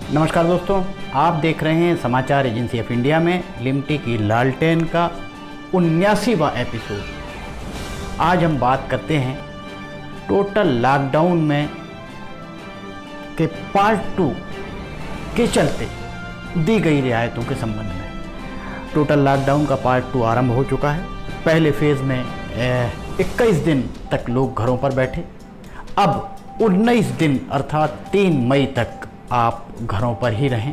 नमस्कार दोस्तों, आप देख रहे हैं समाचार एजेंसी ऑफ इंडिया में लिमटी की लालटेन का 79वां एपिसोड। आज हम बात करते हैं टोटल लॉकडाउन में के पार्ट 2 के चलते दी गई रियायतों के संबंध में। टोटल लॉकडाउन का पार्ट 2 आरंभ हो चुका है। पहले फेज़ में 21 दिन तक लोग घरों पर बैठे। अब 19 दिन अर्थात 3 मई तक आप घरों पर ही रहें।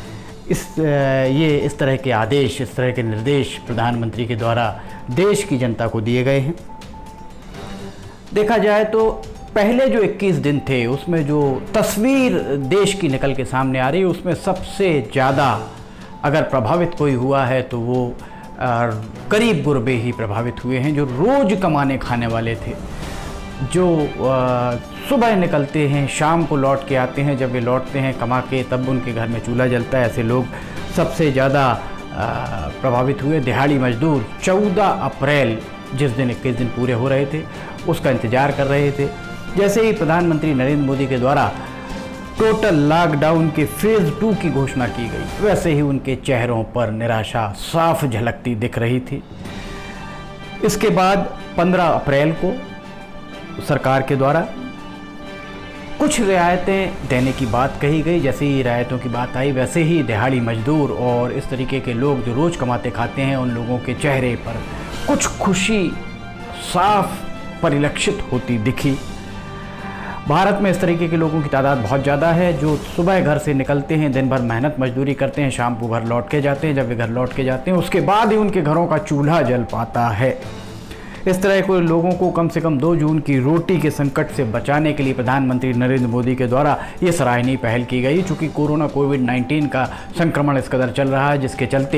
इस तरह के आदेश, इस तरह के निर्देश प्रधानमंत्री के द्वारा देश की जनता को दिए गए हैं। देखा जाए तो पहले जो 21 दिन थे उसमें जो तस्वीर देश की निकल के सामने आ रही है, उसमें सबसे ज़्यादा अगर प्रभावित कोई हुआ है तो वो गरीब गुरबे ही प्रभावित हुए हैं, जो रोज़ कमाने खाने वाले थे, जो सुबह निकलते हैं, शाम को लौट के आते हैं। जब वे लौटते हैं कमा के, तब उनके घर में चूल्हा जलता है। ऐसे लोग सबसे ज़्यादा प्रभावित हुए। दिहाड़ी मजदूर 14 अप्रैल, जिस दिन 21 दिन पूरे हो रहे थे, उसका इंतज़ार कर रहे थे। जैसे ही प्रधानमंत्री नरेंद्र मोदी के द्वारा टोटल लॉकडाउन के फेज़ 2 की घोषणा की गई, वैसे ही उनके चेहरों पर निराशा साफ झलकती दिख रही थी। इसके बाद 15 अप्रैल को सरकार के द्वारा कुछ रियायतें देने की बात कही गई। जैसे ही रियायतों की बात आई, वैसे ही दिहाड़ी मजदूर और इस तरीके के लोग जो रोज़ कमाते खाते हैं, उन लोगों के चेहरे पर कुछ खुशी साफ परिलक्षित होती दिखी। भारत में इस तरीके के लोगों की तादाद बहुत ज़्यादा है, जो सुबह घर से निकलते हैं, दिन भर मेहनत मजदूरी करते हैं, शाम को घर लौट के जाते हैं। जब वे घर लौट के जाते हैं, उसके बाद ही उनके घरों का चूल्हा जल पाता है। इस तरह के लोगों को कम से कम 2 जून की रोटी के संकट से बचाने के लिए प्रधानमंत्री नरेंद्र मोदी के द्वारा ये सराहनीय पहल की गई। चूँकि कोविड-19 का संक्रमण इस कदर चल रहा है, जिसके चलते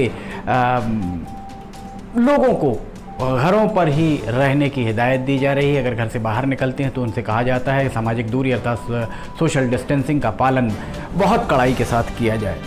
लोगों को घरों पर ही रहने की हिदायत दी जा रही है। अगर घर से बाहर निकलते हैं तो उनसे कहा जाता है सामाजिक दूरी अर्थात सोशल डिस्टेंसिंग का पालन बहुत कड़ाई के साथ किया जाए।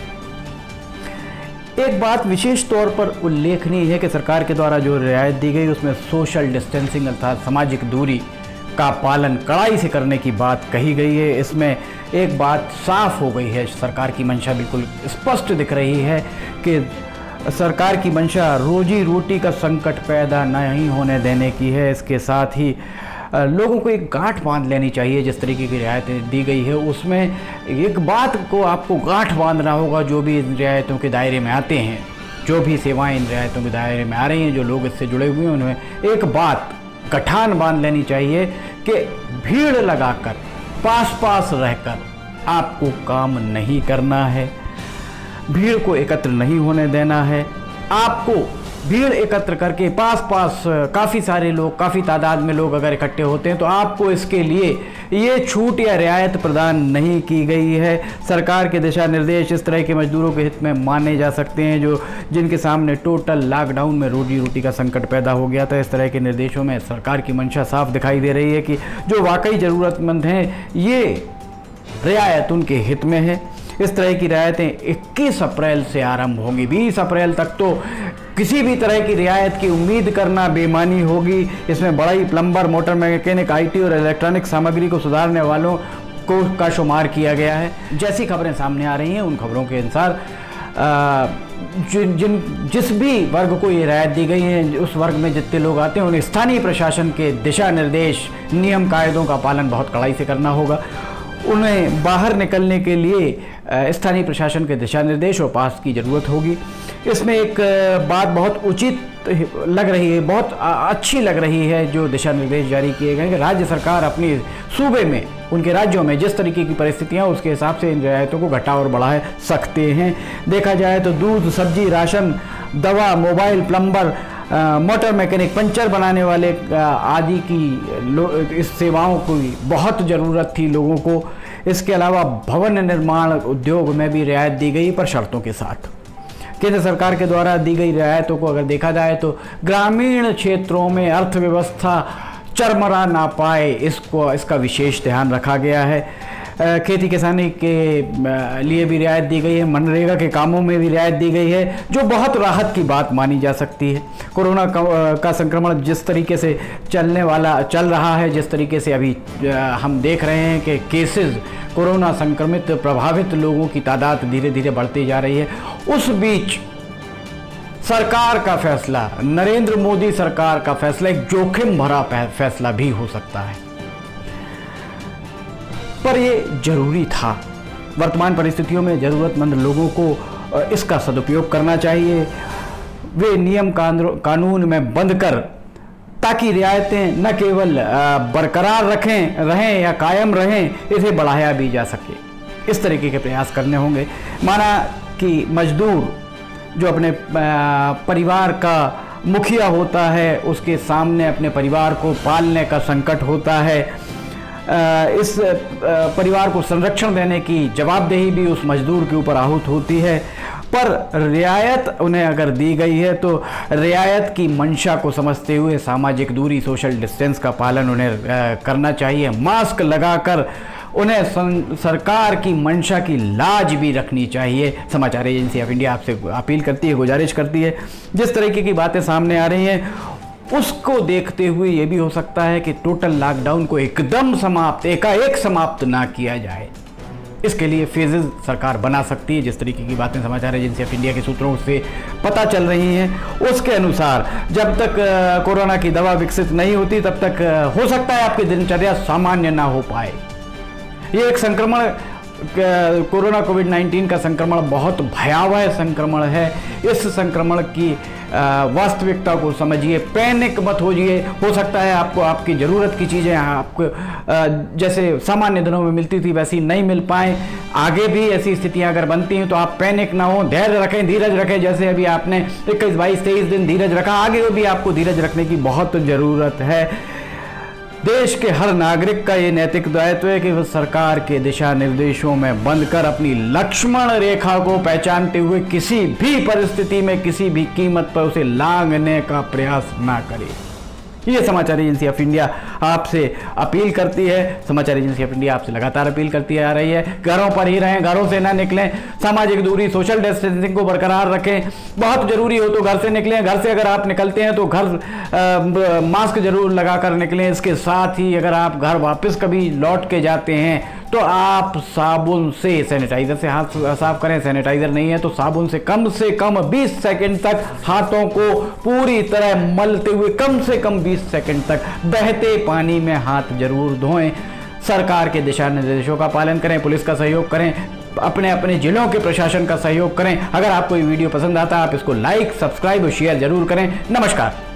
एक बात विशेष तौर पर उल्लेखनीय है कि सरकार के द्वारा जो रियायत दी गई, उसमें सोशल डिस्टेंसिंग अर्थात सामाजिक दूरी का पालन कड़ाई से करने की बात कही गई है। इसमें एक बात साफ हो गई है, सरकार की मंशा बिल्कुल स्पष्ट दिख रही है कि सरकार की मंशा रोजी रोटी का संकट पैदा नहीं होने देने की है। इसके साथ ही लोगों को एक गांठ बांध लेनी चाहिए। जिस तरीके की रियायतें दी गई है, उसमें एक बात को आपको गांठ बांधना होगा। जो भी इन रियायतों के दायरे में आते हैं, जो भी सेवाएं इन रियायतों के दायरे में आ रही हैं, जो लोग इससे जुड़े हुए हैं, उन्हें एक बात गठान बांध लेनी चाहिए कि भीड़ लगाकर, पास पास रहकर आपको काम नहीं करना है, भीड़ को एकत्र नहीं होने देना है। आपको भीड़ एकत्र करके पास पास काफ़ी सारे लोग, काफ़ी तादाद में लोग अगर इकट्ठे होते हैं तो आपको इसके लिए ये छूट या रियायत प्रदान नहीं की गई है। सरकार के दिशा निर्देश इस तरह के मजदूरों के हित में माने जा सकते हैं, जो जिनके सामने टोटल लॉकडाउन में रोजी रोटी का संकट पैदा हो गया था। इस तरह के निर्देशों में सरकार की मंशा साफ दिखाई दे रही है कि जो वाकई ज़रूरतमंद हैं, ये रियायत उनके हित में है। इस तरह की रियायतें 21 अप्रैल से आरंभ होंगी। 20 अप्रैल तक तो किसी भी तरह की रियायत की उम्मीद करना बेईमानी होगी। इसमें बड़ाई, प्लम्बर, मोटर मैकेनिक, IT और इलेक्ट्रॉनिक सामग्री को सुधारने वालों का शुमार किया गया है। जैसी खबरें सामने आ रही हैं, उन खबरों के अनुसार जिस भी वर्ग को ये रियायत दी गई है, उस वर्ग में जितने लोग आते हैं, उन्हें स्थानीय प्रशासन के दिशा निर्देश, नियम कायदों का पालन बहुत कड़ाई से करना होगा। उन्हें बाहर निकलने के लिए स्थानीय प्रशासन के दिशा निर्देश और पास की ज़रूरत होगी। इसमें एक बात बहुत उचित लग रही है, बहुत अच्छी लग रही है, जो दिशा निर्देश जारी किए गए हैं कि राज्य सरकार अपनी सूबे में, उनके राज्यों में जिस तरीके की परिस्थितियां, उसके हिसाब से इन रियायतों को घटा और बढ़ा सकते हैं। देखा जाए तो दूध, सब्जी, राशन, दवा, mobile, plumber, motor mechanic, puncture बनाने वाले आदि की इस सेवाओं की बहुत ज़रूरत थी लोगों को। इसके अलावा भवन निर्माण उद्योग में भी रियायत दी गई, पर शर्तों के साथ। केंद्र सरकार के द्वारा दी गई रियायतों को अगर देखा जाए तो ग्रामीण क्षेत्रों में अर्थव्यवस्था चरमरा ना पाए, इसका विशेष ध्यान रखा गया है। खेती किसानी के लिए भी रियायत दी गई है, मनरेगा के कामों में भी रियायत दी गई है, जो बहुत राहत की बात मानी जा सकती है। कोरोना का संक्रमण जिस तरीके से चल रहा है, जिस तरीके से अभी हम देख रहे हैं कि केसेस, कोरोना संक्रमित प्रभावित लोगों की तादाद धीरे धीरे बढ़ती जा रही है, उस बीच सरकार का फैसला, नरेंद्र मोदी सरकार का फैसला एक जोखिम भरा फैसला भी हो सकता है, पर ये जरूरी था। वर्तमान परिस्थितियों में ज़रूरतमंद लोगों को इसका सदुपयोग करना चाहिए। वे नियम कानून में बंद कर, ताकि रियायतें न केवल बरकरार रहें या कायम रहें, इसे बढ़ाया भी जा सके। इस तरीके के प्रयास करने होंगे। माना कि मजदूर जो अपने परिवार का मुखिया होता है, उसके सामने अपने परिवार को पालने का संकट होता है, इस परिवार को संरक्षण देने की जवाबदेही भी उस मजदूर के ऊपर आहूत होती है। पर रियायत उन्हें अगर दी गई है तो रियायत की मंशा को समझते हुए सामाजिक दूरी, सोशल डिस्टेंस का पालन उन्हें करना चाहिए। मास्क लगाकर उन्हें सरकार की मंशा की लाज भी रखनी चाहिए। समाचार एजेंसी ऑफ इंडिया आपसे अपील करती है, गुजारिश करती है, जिस तरीके की बातें सामने आ रही हैं उसको देखते हुए ये भी हो सकता है कि टोटल लॉकडाउन को एकदम एकाएक समाप्त ना किया जाए। इसके लिए फेजेस सरकार बना सकती है। जिस तरीके की बातें समाचार एजेंसी ऑफ इंडिया के सूत्रों से पता चल रही हैं, उसके अनुसार जब तक कोरोना की दवा विकसित नहीं होती तब तक हो सकता है आपकी दिनचर्या सामान्य ना हो पाए। ये एक संक्रमण, कोरोना कोविड-19 का संक्रमण बहुत भयावह संक्रमण है। इस संक्रमण की वास्तविकता को समझिए, पैनिक मत होइए। हो सकता है आपको आपकी ज़रूरत की चीज़ें आपको जैसे सामान्य दिनों में मिलती थी वैसी नहीं मिल पाए। आगे भी ऐसी स्थितियां अगर बनती हैं तो आप पैनिक ना हो, धैर्य रखें, धीरज रखें। जैसे अभी आपने 21, 22, 23 दिन धीरज रखा, आगे भी आपको धीरज रखने की बहुत ज़रूरत है। देश के हर नागरिक का ये नैतिक दायित्व है कि वह सरकार के दिशा निर्देशों में बंद कर अपनी लक्ष्मण रेखा को पहचानते हुए किसी भी परिस्थिति में, किसी भी कीमत पर उसे लांघने का प्रयास ना करे। ये समाचार एजेंसी ऑफ इंडिया आपसे अपील करती है। समाचार एजेंसी ऑफ इंडिया आपसे लगातार अपील करती आ रही है, घरों पर ही रहें, घरों से ना निकलें, सामाजिक दूरी, सोशल डिस्टेंसिंग को बरकरार रखें। बहुत जरूरी हो तो घर से निकलें, घर से अगर आप निकलते हैं तो घर मास्क जरूर लगाकर निकलें। इसके साथ ही अगर आप घर वापस कभी लौट के जाते हैं तो आप साबुन से, सैनिटाइजर से हाथ साफ करें। सैनिटाइजर नहीं है तो साबुन से कम 20 सेकंड तक हाथों को पूरी तरह मलते हुए कम से कम 20 सेकंड तक बहते पानी में हाथ जरूर धोएं। सरकार के दिशा निर्देशों का पालन करें, पुलिस का सहयोग करें, अपने अपने जिलों के प्रशासन का सहयोग करें। अगर आपको ये वीडियो पसंद आता है आप इसको लाइक, सब्सक्राइब और शेयर जरूर करें। नमस्कार।